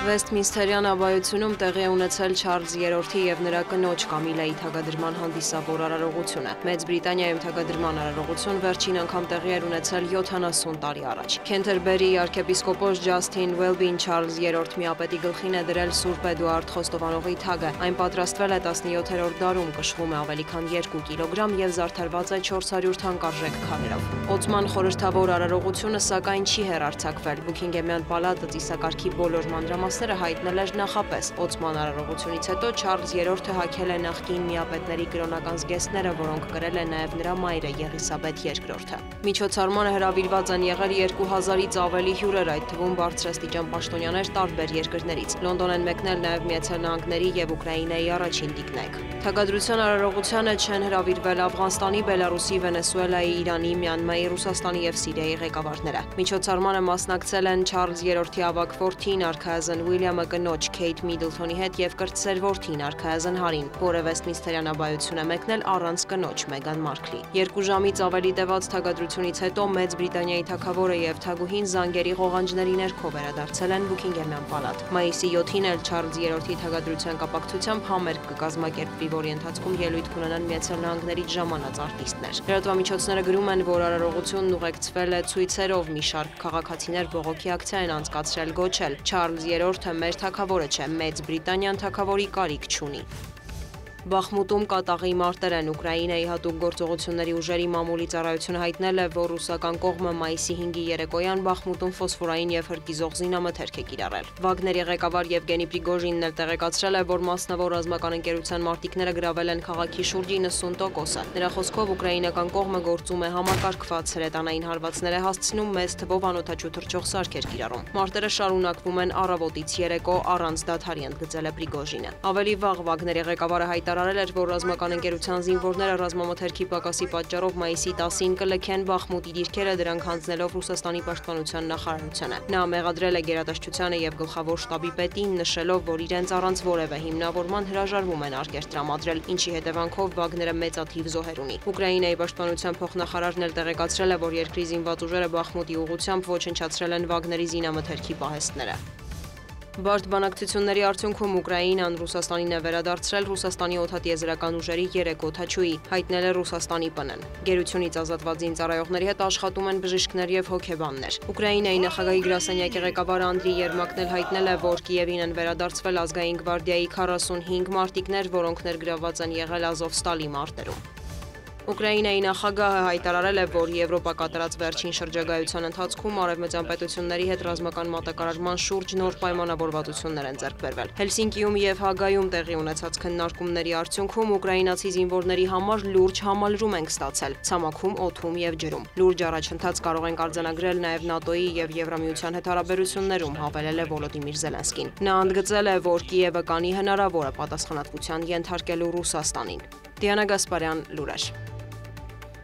Վեսթմինսթերյան abայությունում տեղի է ունեցել Չարլզ III-ի և նրա կնոջ Կամիլայի թագադրման հանդիսավոր արարողությունը։ Մեծ Բրիտանիայում թագադրման արարողություն վերջին անգամ տեղի էր ունեցել 70 տարի առաջ։ Քենթերբերիի arczepiskopos Ջասթին Ուելբին Չարլզ III միապետի գլխին է դրել Սուրբ Էդուարդ Խոստովանողի թագը։ Այն պատրաստվել է 17-րդ դարում, կշռում է ավելի քան 2 կիլոգրամ և զարդարված է 400 թանկարժեք քարերով։ Օսման խորհրդավոր արարողությունը սակայն չի հեռարձակվել։ Բուքինգեմյան պալատը ծիսակարգի բոլոր մանրամասները հայտնել էր նախապես։ Օսման արարողությունից հետո Չարլզ III-ը հագել է նախկին միապետների կրոնական զգեստները, որոնք կրել է նաև նրա մայրը Եղիսաբեթ II-ը։ Միջոցառմանը հրավիրված են եղել 2000-ից ավելի հյուրեր, այդ թվում բարձրաստիճան պաշտոնյաներ տարբեր երկրներից։ Լոնդոն են մեկնել նաև Միացյալ Նահանգների և Ուկրաինայի առաջին տիկնայք։ Թագադրության արարողությանը չեն հրավիրվել Աֆղանստանի, Բելարուսի, Վենեսուելայի, Իրանի, Մյանմայի, Ռուսաստանի և Սիրիայի ղեկավարները։ Միջոցառմանը մասնակցել են Չարլզ III-ի ավագ որդին արքայազն Ուիլյամը կնոջ Քեյթ Միդլթոնի հետ և կրտսեր որդին արքայազն Հարին, որը Վեսթմինսթերյան abայություն է մեկնել առանց կնոջ Մեգան Մարքլի։ 2 ժամից ավելի տևած թագադրությունից հետո Մեծ Բրիտանիայի թագավորը և թագուհին զանգերի ղողանջների ներքո վերադարձել են Բուքինգեմյան պալատ։ Մայիսի 7-ին էլ Չարլզ III-ի թագադրության կապակցությամբ համերգ կկազմակերպվի, որի ընթացքում ելույթ կունենան Միացյալ Նահանգներից ժամանած արտիստներ։ Լրատվամիջոցները գրում են, որ արարողությունն ուղեկցվել է ցույցերով, մի շարք քաղաքացիներ բողոքի ակցիա են անցկացրել, գոչել «Չարլզ III-ը մեր թագավորը չէ, Մեծ Բրիտանիան թագավորի կարիք չունի»։ Բախմուտում կատաղի մարտեր են։ Ուկրաինայի հատուկ գործողությունների ուժերի մամուլի ծառայությունը հայտնել է, որ ռուսական կողմը մայիսի 5-ի երեկոյան Բախմուտում ֆոսֆորային և հրկիզող զինամթերք է կիրառել։ Վագների ղեկավար Եվգենի Պրիգոժինն էլ տեղեկացրել է, որ մասնավոր ռազմական ընկերության մարտիկները գրավել են քաղաքի շուրջ 90%-ը։ Նրա խոսքով ուկրաինական կողմը գործում է համակարգված հրետանային հարվածներ է հասցնում, մեծ թվով անօդաչու թռչող սարքեր կիրառում։ Մարտերը շարունակվում են առավոտից երեկո առանց դադարի, ընդգծել է Պրիգոժինը։ Ավելի վաղ Վագների ղեկավարը հայտարարել էր, որ ռազմական ընկերության զինվորները ռազմամթերքի պակասի պատճառով մայիսի 10-ին կլքեն Բախմուտի դիրքերը, դրանք հանձնելով Ռուսաստանի պաշտպանության նախարարությանը։ Նա մեղադրել է գերատեսչությանը և գլխավոր շտաբի պետին, նշելով, որ իրենց առանց որևէ հիմնավորման հրաժարվում են արկեր տրամադրել, ինչի հետևանքով Վագները մեծաթիվ զոհեր ունի։ Ուկրաինայի պաշտպանության փոխնախարարն էլ տեղեկացրել է, որ երկրի զինված ուժերը Բախմուտի ուղղությամբ ոչնչացրել են Վագների զինամթերքի պահեստները։ Բարդ բանակցությունների արդյունքում Ուկրաինան Ռուսաստանին է վերադարձրել Ռուսաստանի օդատիեզերական ուժերի 3 օդաչուի, հայտնել է Ռուսաստանի ՊՆ-ն։ Գերությունից ազատված զինծառայողների հետ աշխատում են բժիշկներ և հոգեբաններ։ Ուկրաինայի նախագահի գրասենյակի ղեկավար Անդրի Երմակն էլ հայտնել է, որ Կիևին են վերադարձվել ազգային գվարդիայի 45 մարտիկներ, որոնք ներգրավված են եղել Ազովստալի մարտերում։ Ուկրաինայի նախագահը հայտարարել է, որ Եվրոպա կատարած վերջին շրջագայության ընթացքում արևմտյան պետությունների հետ ռազմական մատակարարման շուրջ նոր պայմանավորվածություններ են ձեռք բերվել։ Հելսինկիում և Հագայում տեղի ունեցած քննարկումների արդյունքում ուկրաինացի զինվորների համար լուրջ համալրում ենք ստացել ցամաքում, օդում և ջրում։ Լուրջ առաջընթաց կարող ենք արձանագրել նաև ՆԱՏՕ-ի և Եվրամիության հետ հարաբերություններում, հավելել է Վոլոդիմիր Զելենսկին։ Նա ընդգծել է, որ Կիևը կանի հնարավոր է պատասխանատվության ենթարկելու Ռուսաստանին։ Դիանա Գասպարյան, լուրեր։